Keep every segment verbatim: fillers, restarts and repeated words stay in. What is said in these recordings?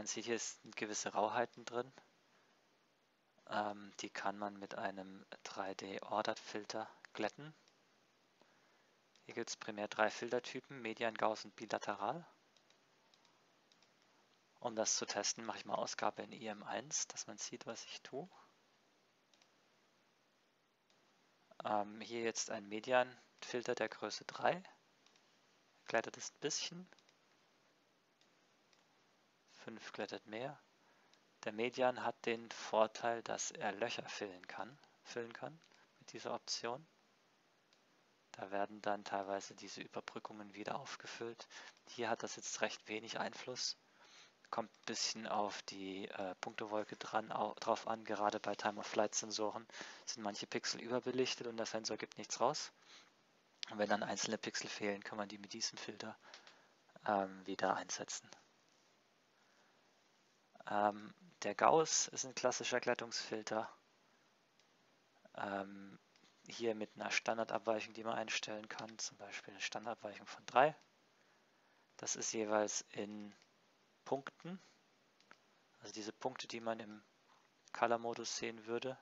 Man sieht, hier sind gewisse Rauheiten drin. Ähm, die kann man mit einem drei D-Ordered-Filter glätten. Hier gibt es primär drei Filtertypen, Median, Gauss und Bilateral. Um das zu testen, mache ich mal Ausgabe in I M eins, dass man sieht, was ich tue. Ähm, hier jetzt ein Median-Filter der Größe drei. Glättet es ein bisschen. fünf glättet mehr. Der Median hat den Vorteil, dass er Löcher füllen kann, füllen kann mit dieser Option. Da werden dann teilweise diese Überbrückungen wieder aufgefüllt. Hier hat das jetzt recht wenig Einfluss. Kommt ein bisschen auf die äh, Punktewolke dran, auch, drauf an. Gerade bei Time-of-Flight-Sensoren sind manche Pixel überbelichtet und der Sensor gibt nichts raus. Und wenn dann einzelne Pixel fehlen, kann man die mit diesem Filter ähm, wieder einsetzen. Ähm, der Gauss ist ein klassischer Glättungsfilter. Ähm, hier mit einer Standardabweichung, die man einstellen kann, zum Beispiel eine Standardabweichung von drei. Das ist jeweils in Punkten, also diese Punkte, die man im Color-Modus sehen würde.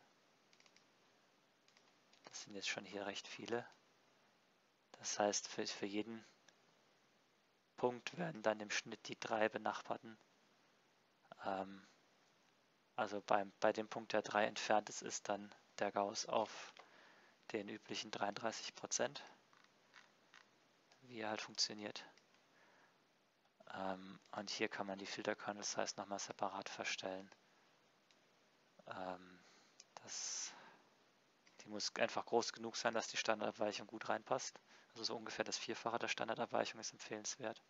Das sind jetzt schon hier recht viele. Das heißt, für, für jeden Punkt werden dann im Schnitt die drei benachbarten. Ähm, also beim, bei dem Punkt, der drei entfernt ist, ist dann der Gauss auf den üblichen dreiunddreißig Prozent, wie er halt funktioniert. Ähm, und hier kann man die Filter-Kernel Size nochmal separat verstellen. Ähm, das, die muss einfach groß genug sein, dass die Standardabweichung gut reinpasst. Also so ungefähr das Vierfache der Standardabweichung ist empfehlenswert.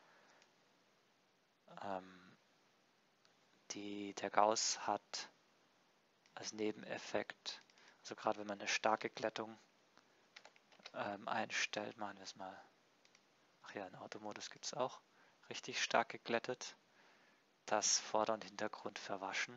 Ähm, die, der Gauss hat als Nebeneffekt, also gerade wenn man eine starke Glättung ähm, einstellt, machen wir es mal, ach ja, in Automodus gibt es auch, richtig stark geglättet, das Vorder- und Hintergrund verwaschen.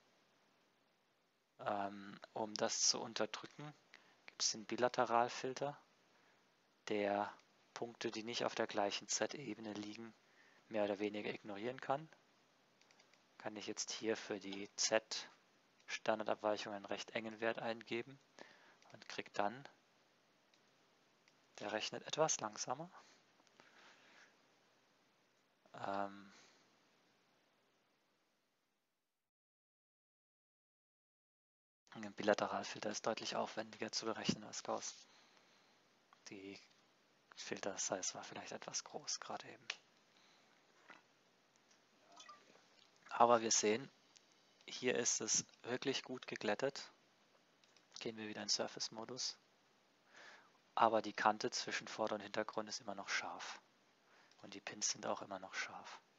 Ähm, um das zu unterdrücken, gibt es den Bilateralfilter, der Punkte, die nicht auf der gleichen Z-Ebene liegen, mehr oder weniger ignorieren kann. Kann ich jetzt hier für die Z-Standardabweichung einen recht engen Wert eingeben und kriege dann, der rechnet etwas langsamer, ähm, ein Bilateralfilter ist deutlich aufwendiger zu berechnen als Gauss. Die Filter-Size war vielleicht etwas groß gerade eben. Aber wir sehen, hier ist es wirklich gut geglättet. Gehen wir wieder in Surface-Modus. Aber die Kante zwischen Vorder- und Hintergrund ist immer noch scharf. Und die Pins sind auch immer noch scharf.